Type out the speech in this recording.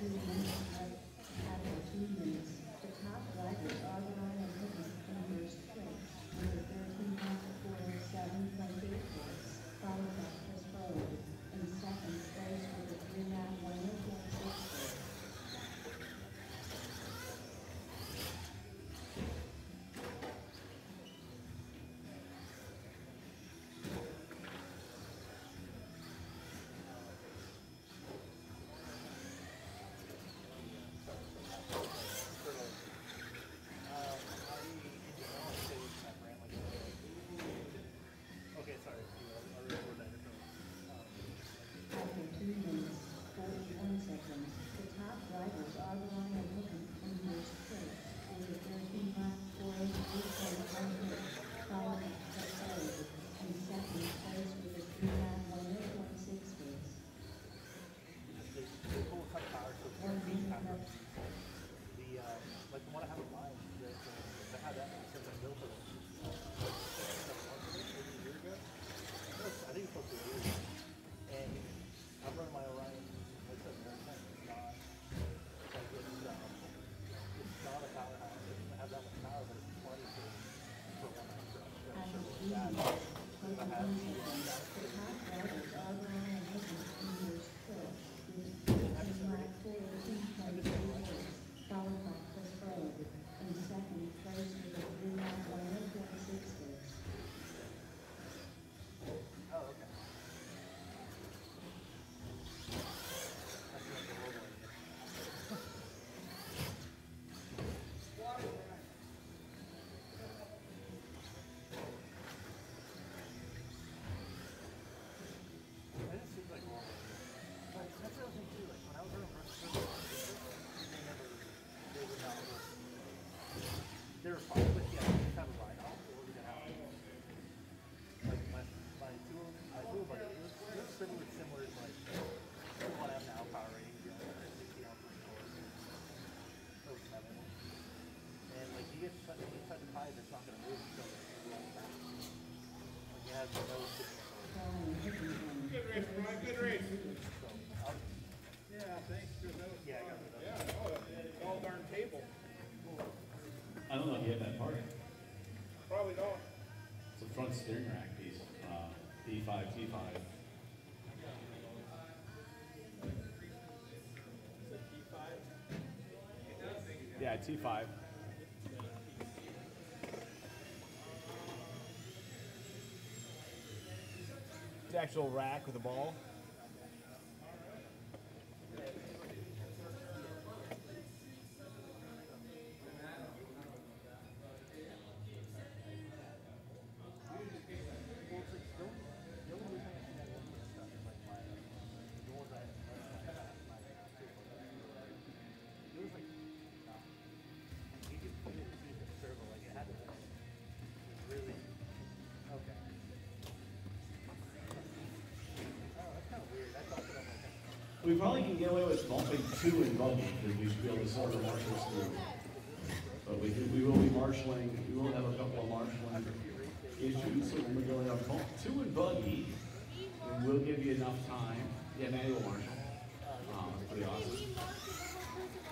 2 minutes. After 2 minutes, the top drivers are Ryan Hickman in first place with 13.407.8 points, followed by Chris Bowen in second place with a 3.10.6 points. Okay, sorry. I'll record that. After 2 minutes, 41 seconds, the top drivers are Ryan Hickman in first place with a 13.483.1, followed by Chris Bowen in second place with a 3.10.6 points. They both have power, so it's going to be kind of like the one I have in mind, I had that since I built it. Maybe a year ago? I think it's supposed to be a year ago. And I'm running my Orion, it's a very nice, it's not a powerhouse, it doesn't have that much power, but it's plenty for one night truck. After 3 minutes, 21 seconds, the top drivers are Ryan Hickman in first place with 13.418.3 points, followed by Chris Bowen in second place with a 3.10.6 points. Oh, okay. That's like the logo in here. It just seems like a logo. But that's the other thing too, like when I was running first, they would not they were fine, but yeah, they just have a ride off or we could have like my two but it was similar to like the one I have now, power rating, 60 ounce or 7. And like you get such a tide that's not gonna move until it's going back. Like it has no signal. Good race, Brian. Good race. So Yeah, thanks for those. yeah, I got rid of it. Yeah, oh, it's all darn table. I don't know if you have that part. Probably don't. It's a front steering rack piece, D5, T5. Yeah, T5. The actual rack with a ball. We probably can get away with bumping 2 in buggy because we should be able to sell the marshals through. But we will be marshaling. We will have a couple of marshaling issues, so we're going to bump 2 in buggy. And we'll give you enough time. Yeah, manual marshal. Pretty awesome.